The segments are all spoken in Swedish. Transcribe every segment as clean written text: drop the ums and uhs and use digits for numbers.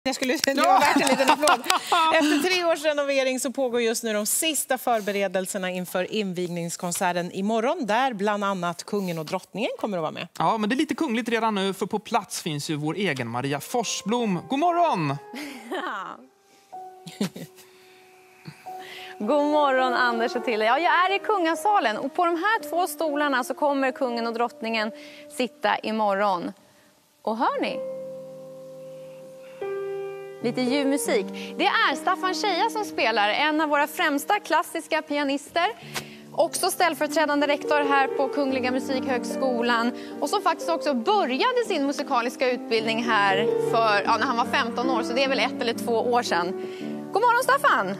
Det var värt en liten applåd. Efter 3 års renovering så pågår just nu de sista förberedelserna inför invigningskonserten imorgon, där bland annat kungen och drottningen kommer att vara med. Ja, men det är lite kungligt redan nu, för på plats finns ju vår egen Maria Forsblom. God morgon! God morgon Anders och Tilde. Ja, jag är i kungasalen och på de här 2 stolarna så kommer kungen och drottningen sitta imorgon. Och hör ni? Lite ljuv musik. Det är Staffan Scheja som spelar, en av våra främsta klassiska pianister. Också ställföreträdande rektor här på Kungliga Musikhögskolan. Och som faktiskt också började sin musikaliska utbildning här när han var 15 år. Så det är väl 1 eller 2 år sedan. God morgon Staffan!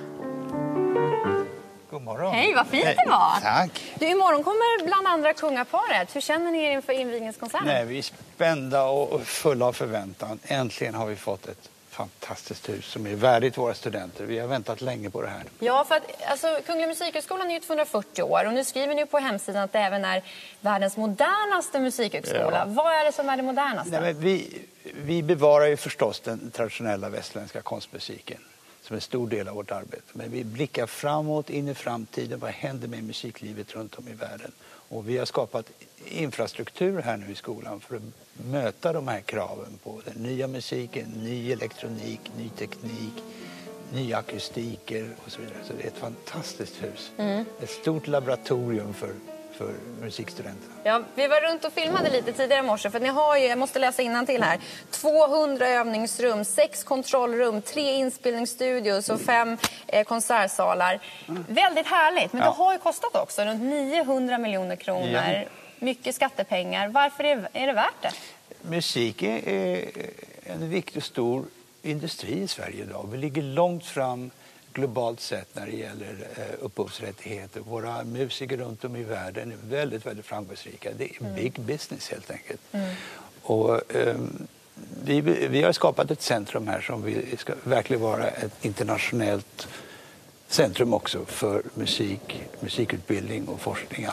God morgon. Hej, vad fint det var. Tack. Du, imorgon kommer bland andra kungaparet. Hur känner ni er inför invigningskonserten? Nej, vi är spända och fulla av förväntan. Äntligen har vi fått ett fantastiskt hus som är värdigt våra studenter. Vi har väntat länge på det här. Ja, för att Kungliga Musikhögskolan är ju 240 år och nu skriver ni på hemsidan att det även är världens modernaste musikhögskola. Ja. Vad är det som är det modernaste? Nej, men vi bevarar ju förstås den traditionella västerländska konstmusiken som är en stor del av vårt arbete. Men vi blickar framåt, in i framtiden. Vad händer med musiklivet runt om i världen? Och vi har skapat infrastruktur här nu i skolan för att möta de här kraven på den nya musiken, ny elektronik, ny teknik, nya akustiker och så vidare. Så det är ett fantastiskt hus. Ett stort laboratorium för musikstudenterna. Ja, vi var runt och filmade lite tidigare i morse för att ni har ju, jag måste läsa innantill här, 200 övningsrum, 6 kontrollrum, 3 inspelningsstudios och 5 konsertsalar. Väldigt härligt, men det har ju kostat också runt 900 miljoner kronor. Ja. Mycket skattepengar. Varför är det värt det? Musik är en viktig och stor industri i Sverige idag. Vi ligger långt fram globalt sett när det gäller upphovsrättigheter. Våra musiker runt om i världen är väldigt, väldigt framgångsrika. Det är big business helt enkelt. Och vi har skapat ett centrum här som vi ska verkligen vara ett internationellt centrum också för musikutbildning och forskning,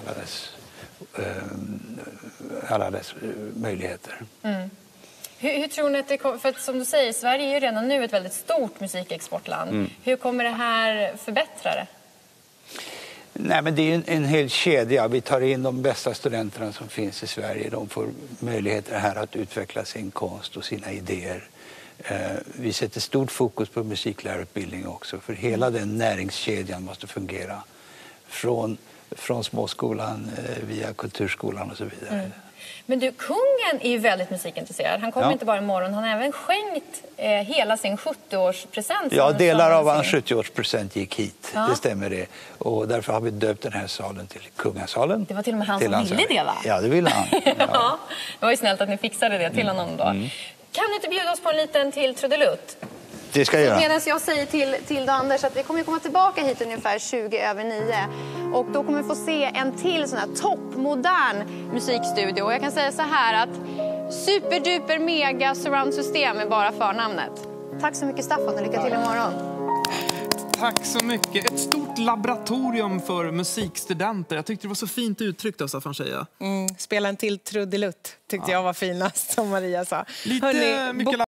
alla dess möjligheter. Hur tror ni att det kommer, för att som du säger, Sverige är ju redan nu ett väldigt stort musikexportland. Hur kommer det här förbättra det? Nej, men det är en hel kedja. Vi tar in de bästa studenterna som finns i Sverige. De får möjligheter här att utveckla sin konst och sina idéer. Vi sätter stort fokus på musiklärarutbildning också, för hela den näringskedjan måste fungera. Från småskolan via kulturskolan och så vidare. Men du, kungen är ju väldigt musikintresserad. Han kommer inte bara imorgon, han har även skänkt hela sin 70-årspresent. Ja, delar av hans 70-årspresent gick hit. Ja. Det stämmer det. Och därför har vi döpt den här salen till Kungasalen. Det var till och med han som ville det, va? Ja, det ville han. Ja. Det var ju snällt att ni fixade det till honom då. Kan du inte bjuda oss på en liten till trudelutt? Det ska jag göra. Medan jag säger till Anders att vi kommer komma tillbaka hit ungefär 9:20. Och då kommer vi få se en till sån här toppmodern musikstudio. Och jag kan säga så här att superduper mega surround-system är bara förnamnet. Tack så mycket Staffan och lycka till imorgon. Tack så mycket. Ett stort laboratorium för musikstudenter. Jag tyckte det var så fint uttryckt av Staffan Scheja. Spela en till trudelutt tyckte jag var finast, som Maria sa. Lite mycket